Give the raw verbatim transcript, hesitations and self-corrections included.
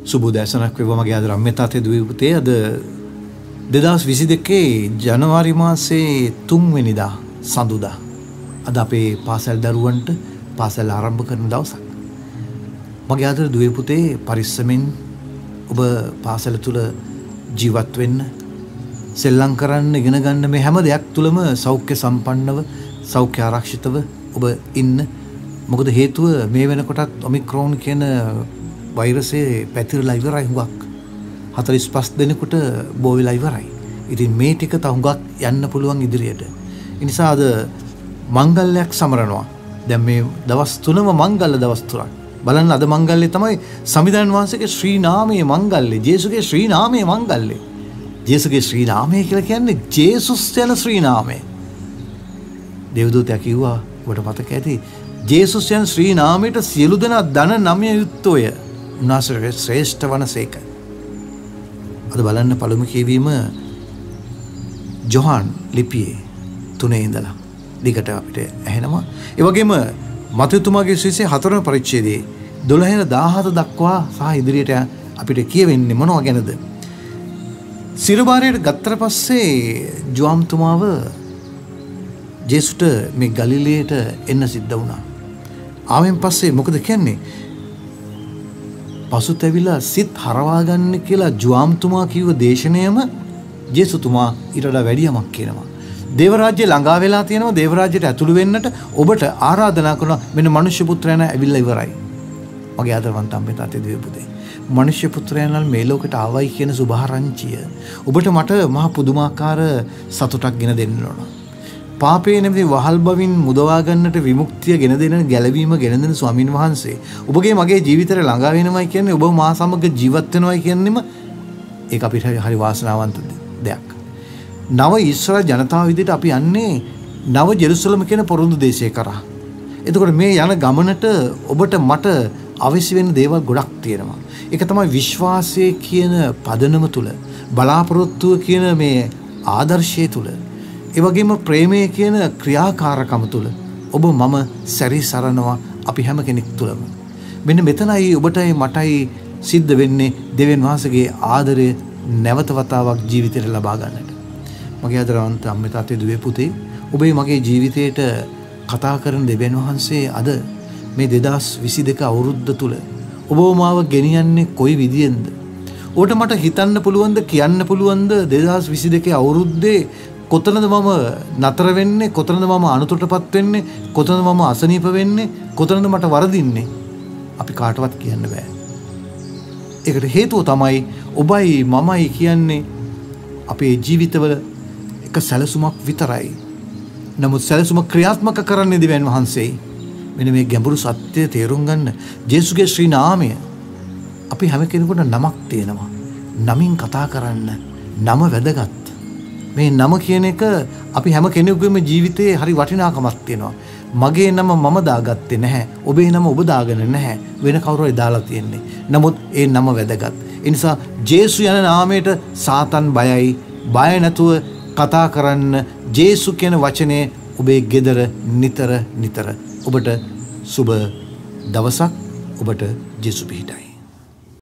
සුබෝදෑසනක් වේවා මගේ ආදර අම්මේ තාත්තේ දුවේ පුතේ. අද දෙදහස් විසි දෙකේ ජනවාරි මාසයේ තුන් වෙනිදා සඳුදා. අද අපේ පාසල් දරුවන්ට පාසල් ආරම්භ කරන දවසක්. මගේ ආදර දුවේ පුතේ පරිස්සමෙන් ඔබ පාසල තුල ජීවත් වෙන්න, සෙල්ලම් කරන්න, ඉගෙන ගන්න මේ හැම දෙයක් තුලම සෞඛ්‍ය සම්පන්නව, සෞඛ්‍ය ආරක්ෂිතව ඔබ ඉන්න. මොකද හේතුව මේ වෙනකොටත් ඔමික්‍රෝන් කියන වෛරසයේ පැතිරලා ඉවරයි හුඟක්. හතළිස් පහ දෙනෙකුට බෝ වෙලා ඉවරයි. ඉතින් මේ ටික තව හුඟක් යන්න පුළුවන් ඉදිරියට. ඒ නිසා අද මංගල්‍යයක් සමරනවා. දැන් මේ දවස් තුනම මංගල්‍ය දවස් තුනක්. බලන්න අද මංගල්‍යය තමයි සමිඳාන් වහන්සේගේ ශ්‍රී නාමයේ මංගල්‍යය. ජේසුගේ ශ්‍රී නාමයේ මංගල්‍යය. ජේසුගේ ශ්‍රී නාමය කියලා කියන්නේ ජේසුස් යන ශ්‍රී නාමය. දේවදූතයා කිව්වා ඔබට මතක ඇති ජේසුස් යන ශ්‍රී නාමයට සියලු දෙනා දන නමය යුක්තෝය. උන්වහන්සේ ශ්‍රේෂ්ඨ වනසේක. අද බලන්න පළමු කියවීම ජොහාන් ලිපියේ තුනේ ඉඳලා දිගට අපිට ඇහෙනවා. ඒ වගේම මතයතුමාගේ සුවිසේ හතරවෙනි පරිච්ඡේදයේ දොළහ දාහත දක්වා සහ ඉදිරියට අපිට කියවෙන්නේ මොනවා ගැනද? සිරබාරයට ගත්තට පස්සේ ජොහාම්තුමාව ජේසුට මේ ගලිලයට එන්න සිද්ධ වුණා. ආවෙන් පස්සේ මොකද කියන්නේ? පසුතැවිලා සිත් හරවා ගන්න කියලා ජොහාම්තුමා කිව්ව දේශනයම ජේසුතුමා ඊට වඩා වැඩි යමක් කියනවා. දේව රාජ්‍ය ළඟා වෙලා තියෙනවා. දේව රාජ්‍යයට ඇතුළු වෙන්නට ඔබට ආරාධනා කරනවා. මෙන්න මනුෂ්‍ය පුත්‍රයන් ඇවිල්ලා ඉවරයි. මගේ ආදරවන්ත අම්මේ තාත්තේ දුවේ පුතේ. මනුෂ්‍ය පුත්‍රයන් මේ ලෝකෙට ආවයි කියන සුභාරංචිය ඔබට මට මහ පුදුමාකාර සතුටක් ගෙන දෙන්න ඕන. පාපේ නැමැති වහල් බවින් මුදවා ගන්නට විමුක්තිය ගෙන දෙන, ගැලවීම ගෙන දෙන ස්වාමින් වහන්සේ ඔබගේ මගේ ජීවිතේට ළඟා වෙනවයි කියන්නේ, ඔබ මා සමග ජීවත් වෙනවයි කියන්නේම ඒක අපිට හරි වාසනාවන්ත දෙයක්. නව ඊශ්වර ජනතාව විදිහට අපි යන්නේ නව ජෙරුසලම කියන පොරොන්දු දේශය කරා. එතකොට මේ යන ගමනට ඔබට මට අවශ්‍ය වෙන දේවල් ගොඩක් තියෙනවා. ඒක තමයි විශ්වාසය කියන පදනම තුල, බලාපොරොත්තුව කියන මේ ආදර්ශය තුල, ඒ වගේම ප්‍රේමය කියන ක්‍රියාකාරකම තුල ඔබ මම සැරිසරනවා අපි හැම කෙනෙක් තුලම. මෙන්න මෙතනයි ඔබටයි මටයි සිද්ධ වෙන්නේ දෙවියන් වහන්සේගේ ආදරය නැවත වතාවක් ජීවිතයට ලබා ගන්නට. මගේ ආදරවන්ත අම්මේ තාත්තේ දුවේ පුතේ, ඔබේ මගේ ජීවිතයට කතා කරන දෙවියන් වහන්සේ අද මේ දෙදහස් විසි දෙක අවුරුද්ද තුල ඔබව මාව ගෙනියන්නේ කොයි විදියෙන්ද? ඔබට මට හිතන්න පුළුවන්ද, කියන්න පුළුවන්ද දෙදහස් විසි දෙකේ අවුරුද්දේ කොතනද මම නතර වෙන්නේ, කොතනද මම අනුතරටපත් වෙන්නේ, කොතනද මම අසනීප වෙන්නේ, කොතනද මට වරදින්නේ? අපි කාටවත් කියන්න බෑ. ඒකට හේතුව තමයි ඔබයි මමයි කියන්නේ අපේ ජීවිතවල එක සැලසුමක් විතරයි. නමුත් සැලසුම ක්‍රියාත්මක කරන්නේ දෙවියන් වහන්සේයි. මෙන්න මේ ගැඹුරු සත්‍යය තේරුම් ගන්න ජේසුගේ ශ්‍රී නාමය. අපි හැම කෙනෙකුට නමක් තියෙනවා. නමින් කතා කරන්න. නම වැදගත්. මේ නම කියන එක අපි හැම කෙනෙකුගේම ජීවිතේ හරි වටිනාකමක් තියෙනවා. මගේ නම මම දාගත්තේ නැහැ. ඔබේ නම ඔබ දාගෙන නැහැ. වෙන කවුරු හරි දාලා තියෙන්නේ. නමුත් ඒ නම වැදගත්. ඒ නිසා ජේසු යන නාමයට සාතන් බයයි. බය නැතුව කතා කරන්න ජේසු කියන වචනේ ඔබේ ගෙදර නිතර නිතර. ඔබට සුබ දවසක්. ඔබට ජේසු පිහිටයි.